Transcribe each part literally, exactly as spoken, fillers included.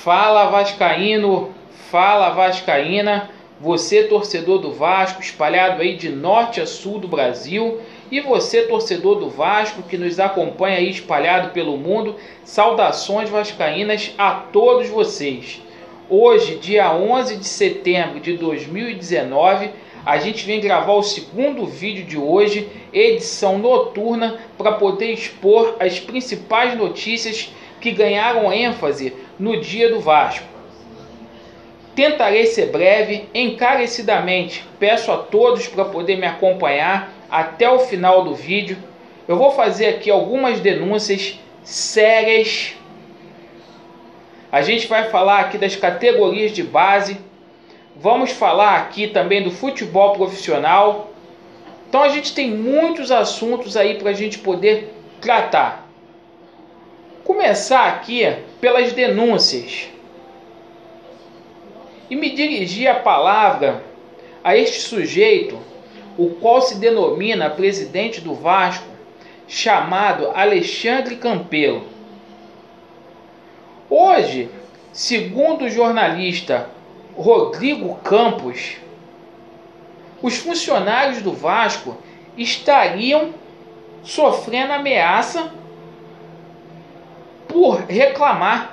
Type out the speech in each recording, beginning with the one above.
Fala vascaíno, fala vascaína, você torcedor do Vasco, espalhado aí de norte a sul do Brasil, e você torcedor do Vasco que nos acompanha aí espalhado pelo mundo, saudações vascaínas a todos vocês. Hoje, dia onze de setembro de dois mil e dezenove, a gente vem gravar o segundo vídeo de hoje, edição noturna, para poder expor as principais notícias que ganharam ênfase no dia do Vasco. Tentarei ser breve, encarecidamente peço a todos para poder me acompanhar até o final do vídeo. Eu vou fazer aqui algumas denúncias sérias. A gente vai falar aqui das categorias de base. Vamos falar aqui também do futebol profissional. Então a gente tem muitos assuntos aí para a gente poder tratar. Começar aqui pelas denúncias. E me dirigir a palavra a este sujeito, o qual se denomina presidente do Vasco, chamado Alexandre Campelo. Hoje, segundo o jornalista Rodrigo Campos, os funcionários do Vasco estariam sofrendo ameaça por reclamar,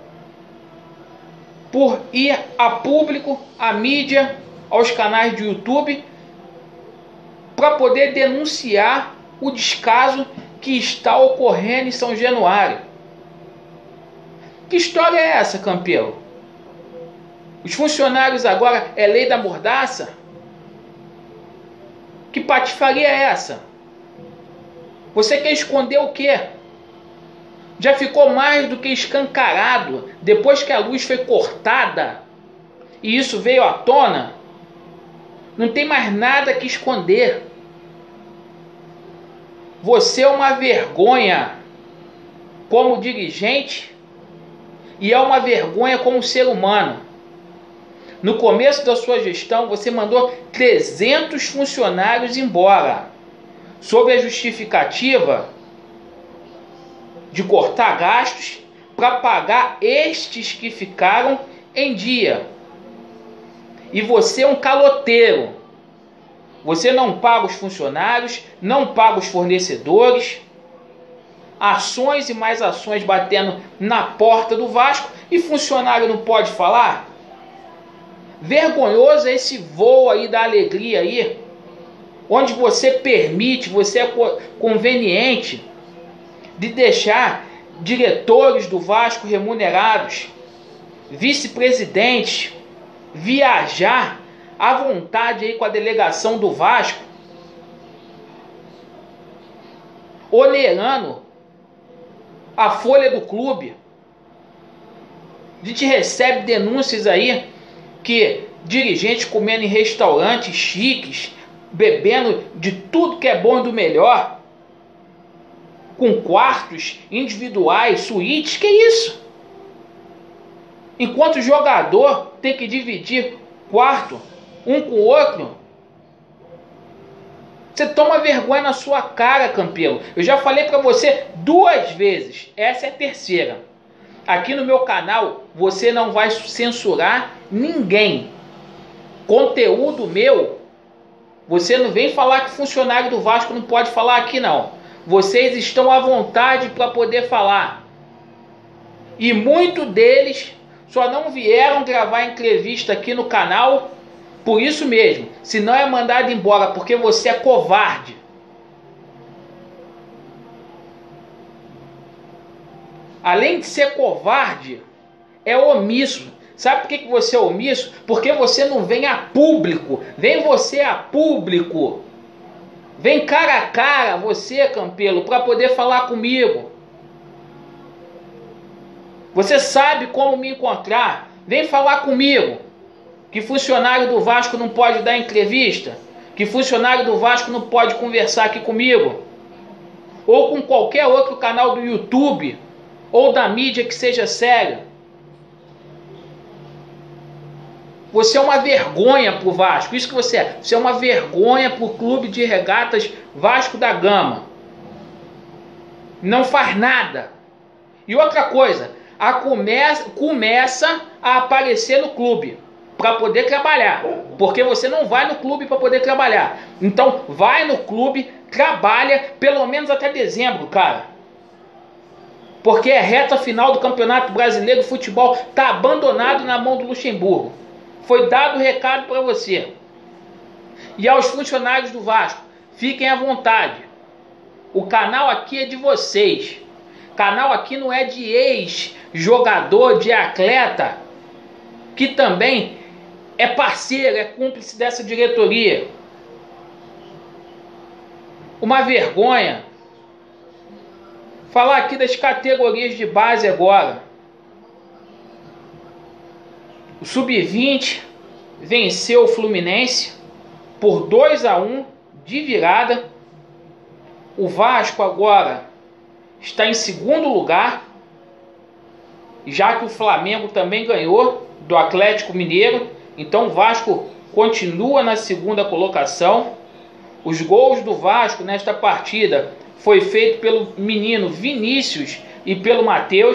por ir a público, à mídia, aos canais de YouTube, para poder denunciar o descaso que está ocorrendo em São Januário. Que história é essa, Campelo? Os funcionários agora é lei da mordaça? Que patifaria é essa? Você quer esconder o quê? Já ficou mais do que escancarado depois que a luz foi cortada e isso veio à tona. Não tem mais nada que esconder. Você é uma vergonha como dirigente e é uma vergonha como ser humano. No começo da sua gestão, você mandou trezentos funcionários embora, sob a justificativa de cortar gastos para pagar estes que ficaram em dia. E você é um caloteiro. Você não paga os funcionários, não paga os fornecedores. Ações e mais ações batendo na porta do Vasco e funcionário não pode falar? Vergonhoso é esse voo aí da alegria aí, onde você permite, você é conveniente de deixar diretores do Vasco remunerados, vice-presidentes, viajar à vontade aí com a delegação do Vasco, onerando a folha do clube. A gente recebe denúncias aí que dirigentes comendo em restaurantes chiques, bebendo de tudo que é bom e do melhor, com quartos individuais, suítes, que isso? Enquanto o jogador tem que dividir quarto um com o outro. Você toma vergonha na sua cara, Campelo. Eu já falei para você duas vezes, essa é a terceira. Aqui no meu canal você não vai censurar ninguém. Conteúdo meu, você não vem falar que funcionário do Vasco não pode falar aqui não. Vocês estão à vontade para poder falar. E muitos deles só não vieram gravar entrevista aqui no canal por isso mesmo. Senão é mandado embora, porque você é covarde. Além de ser covarde, é omisso. Sabe por que você é omisso? Porque você não vem a público. Vem você a público. Vem cara a cara, você, Campelo, para poder falar comigo. Você sabe como me encontrar. Vem falar comigo. Que funcionário do Vasco não pode dar entrevista? Que funcionário do Vasco não pode conversar aqui comigo? Ou com qualquer outro canal do YouTube ou da mídia que seja séria? Você é uma vergonha para o Vasco, isso que você é. Você é uma vergonha para o Clube de Regatas Vasco da Gama. Não faz nada. E outra coisa, a começa, começa a aparecer no clube para poder trabalhar, porque você não vai no clube para poder trabalhar. Então vai no clube, trabalha pelo menos até dezembro, cara, porque é reta final do Campeonato Brasileiro de Futebol, tá abandonado na mão do Luxemburgo. Foi dado o recado para você. E aos funcionários do Vasco, fiquem à vontade. O canal aqui é de vocês. O canal aqui não é de ex-jogador, de atleta, que também é parceiro, é cúmplice dessa diretoria. Uma vergonha. Falar aqui das categorias de base agora. O sub vinte venceu o Fluminense por dois a um de virada. O Vasco agora está em segundo lugar, já que o Flamengo também ganhou do Atlético Mineiro. Então o Vasco continua na segunda colocação. Os gols do Vasco nesta partida foi feito pelo menino Vinícius e pelo Matheus.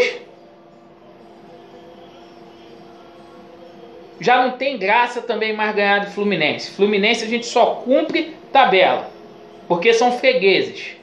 Já não tem graça também mais ganhar do Fluminense. Fluminense a gente só cumpre tabela, porque são fregueses.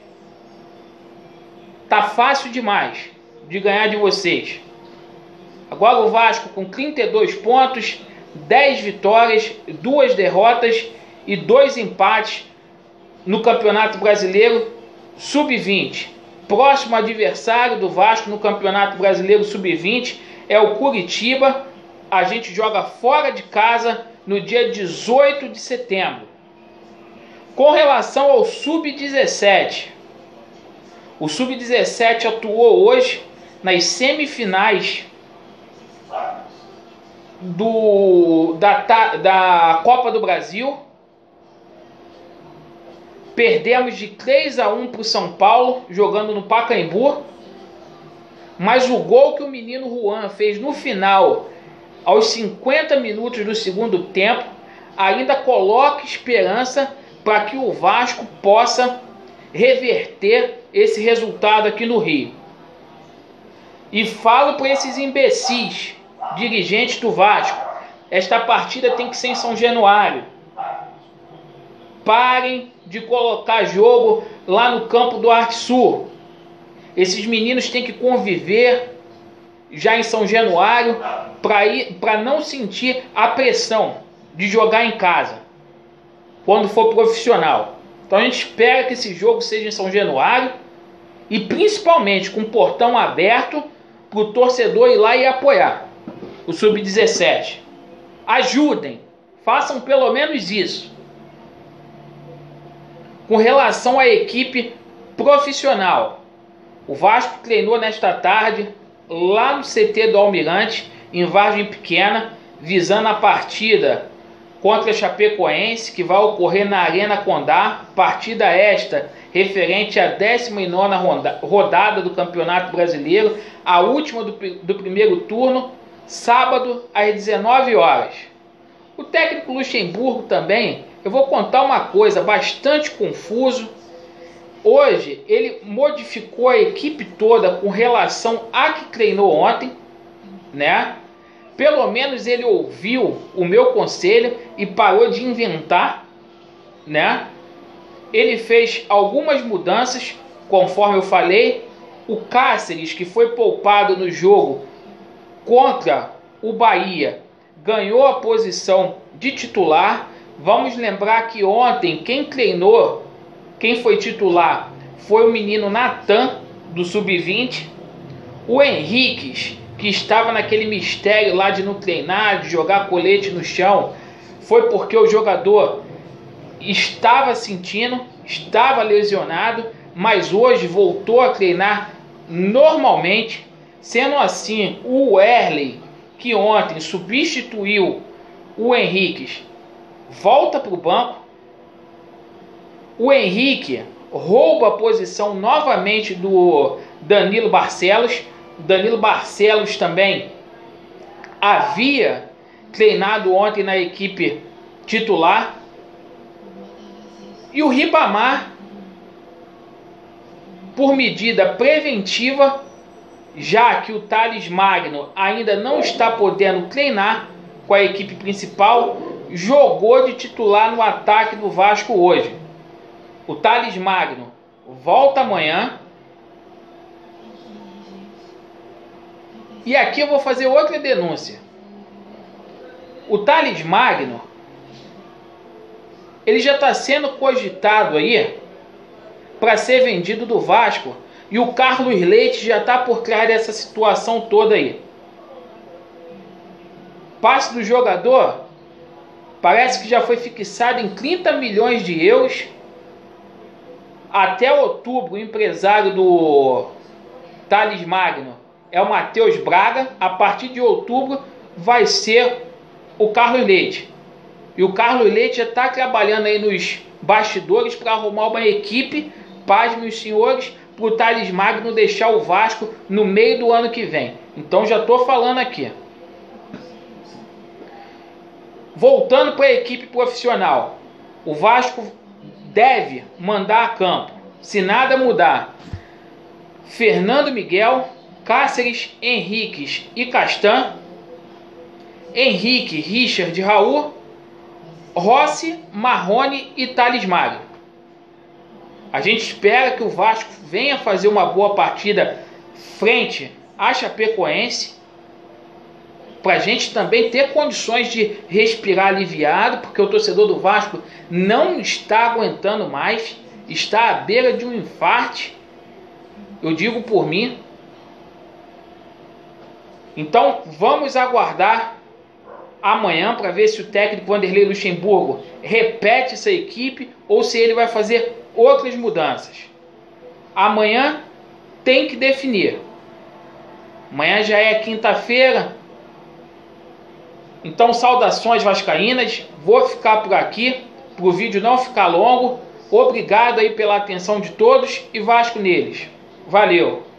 Tá fácil demais de ganhar de vocês. Agora o Vasco com trinta e dois pontos, dez vitórias, duas derrotas e dois empates no Campeonato Brasileiro sub vinte. Próximo adversário do Vasco no Campeonato Brasileiro sub vinte é o Curitiba. A gente joga fora de casa no dia dezoito de setembro. Com relação ao sub dezessete, o sub dezessete atuou hoje nas semifinais do, da, da Copa do Brasil. Perdemos de três a um para o São Paulo, jogando no Pacaembu. Mas o gol que o menino Juan fez no final, aos cinquenta minutos do segundo tempo, ainda coloca esperança para que o Vasco possa reverter esse resultado aqui no Rio. E falo para esses imbecis, dirigentes do Vasco, esta partida tem que ser em São Januário. Parem de colocar jogo lá no campo do Arte Sul. Esses meninos têm que conviver já em São Januário para não sentir a pressão de jogar em casa quando for profissional. Então a gente espera que esse jogo seja em São Januário e principalmente com o portão aberto para o torcedor ir lá e apoiar o sub dezessete. Ajudem, façam pelo menos isso. Com relação à equipe profissional, o Vasco treinou nesta tarde lá no C T do Almirante, em Vargem Pequena, visando a partida contra a Chapecoense, que vai ocorrer na Arena Condá. Partida esta referente à décima nona rodada do Campeonato Brasileiro, a última do, do primeiro turno, sábado às dezenove horas. O técnico Luxemburgo também, eu vou contar uma coisa bastante confuso. Hoje ele modificou a equipe toda com relação a que treinou ontem, né? Pelo menos ele ouviu o meu conselho e parou de inventar, né? Ele fez algumas mudanças, conforme eu falei. O Cáceres, que foi poupado no jogo contra o Bahia, ganhou a posição de titular. Vamos lembrar que ontem quem treinou, quem foi titular, foi o menino Natan, do sub vinte. O Henriques, que estava naquele mistério lá de não treinar, de jogar colete no chão, foi porque o jogador estava sentindo, estava lesionado, mas hoje voltou a treinar normalmente. Sendo assim, o Werley, que ontem substituiu o Henriques, volta para o banco. O Henrique rouba a posição novamente do Danilo Barcelos. Danilo Barcelos também havia treinado ontem na equipe titular. E o Ribamar, por medida preventiva, já que o Thales Magno ainda não está podendo treinar com a equipe principal, jogou de titular no ataque do Vasco hoje. O Thales Magno volta amanhã. E aqui eu vou fazer outra denúncia. O Thales Magno, ele já está sendo cogitado aí para ser vendido do Vasco. E o Carlos Leite já está por trás dessa situação toda aí. Passe do jogador parece que já foi fixado em trinta milhões de euros. Até outubro, o empresário do Thales Magno é o Matheus Braga. A partir de outubro vai ser o Carlos Leite. E o Carlos Leite já está trabalhando aí nos bastidores para arrumar uma equipe, pasmem os senhores, para o Thales Magno deixar o Vasco no meio do ano que vem. Então já estou falando aqui. Voltando para a equipe profissional, o Vasco deve mandar a campo, se nada mudar, Fernando Miguel, Cáceres, Henriques e Castan, Henrique, Richard, Raul, Rossi, Marrone e Thales Magno. A gente espera que o Vasco venha fazer uma boa partida frente à Chapecoense, para a gente também ter condições de respirar aliviado, porque o torcedor do Vasco não está aguentando mais, está à beira de um infarte, eu digo por mim. Então vamos aguardar amanhã para ver se o técnico Vanderlei Luxemburgo repete essa equipe ou se ele vai fazer outras mudanças. Amanhã tem que definir. Amanhã já é quinta-feira. Então, saudações vascaínas. Vou ficar por aqui, para o vídeo não ficar longo. Obrigado aí pela atenção de todos e Vasco neles. Valeu!